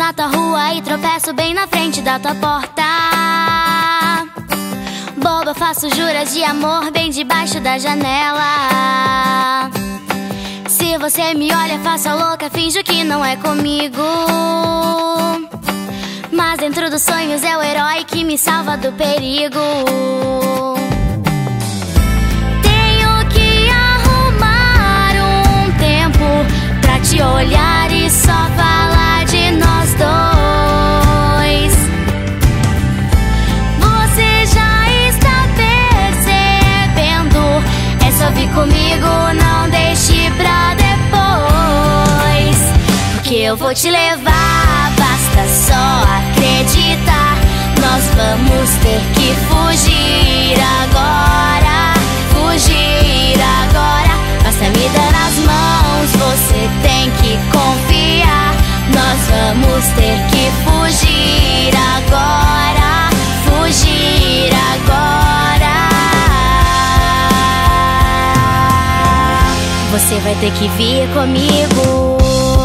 na tua rua e tropeço bem na frente da tua porta. Boba, faço juras de amor bem debaixo da janela. Se você me olha, faço a louca, finjo que não é comigo. Mas dentro dos sonhos é o herói que me salva do perigo. Tenho que arrumar um tempo pra te olhar e só falar de nós dois. Você já está percebendo? É só vir comigo, não deixe pra depois. Porque eu vou te levar, basta só acreditar. Nós vamos ter que fugir agora, fugir agora. Basta me dar as mãos, você tem que confiar. Nós vamos ter que fugir agora, fugir agora. Você vai ter que vir comigo.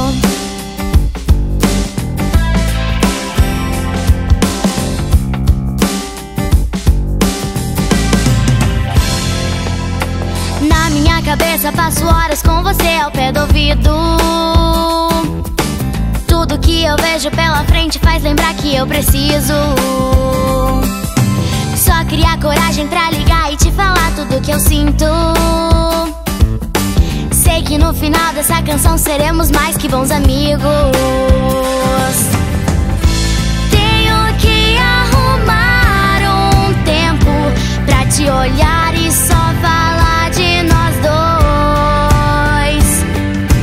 Na minha cabeça passo horas com você ao pé do ouvido. Tudo que eu vejo pela frente faz lembrar que eu preciso só criar coragem pra ligar e te falar tudo que eu sinto. Sei que no final dessa canção seremos mais que bons amigos. Tenho que arrumar um tempo pra te olhar e só falar de nós dois.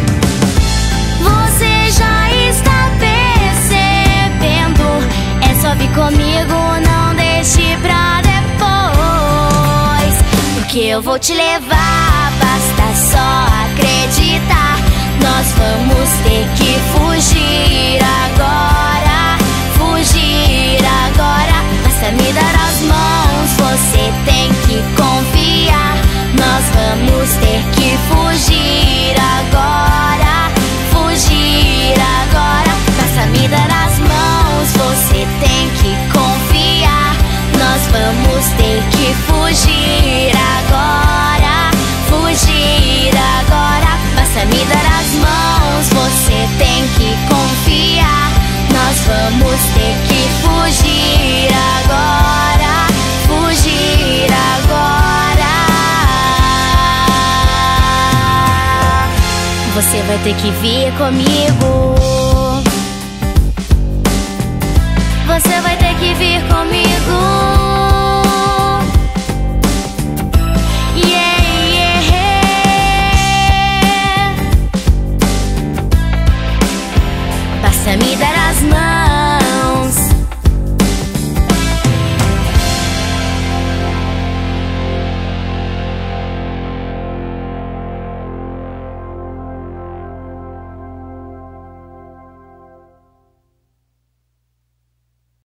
Você já está percebendo? É só vir comigo, não deixe pra depois. Porque eu vou te levar, basta só acreditar. Nós vamos ter que fugir agora, fugir agora. Basta me dar as mãos, você tem que confiar. Nós vamos ter que fugir agora, fugir agora. Basta me dar as mãos, você tem que confiar. Nós vamos ter que fugir agora, fugir agora. Basta me dar as mãos, você tem que confiar. Nós vamos ter que fugir agora, fugir agora. Você vai ter que vir comigo.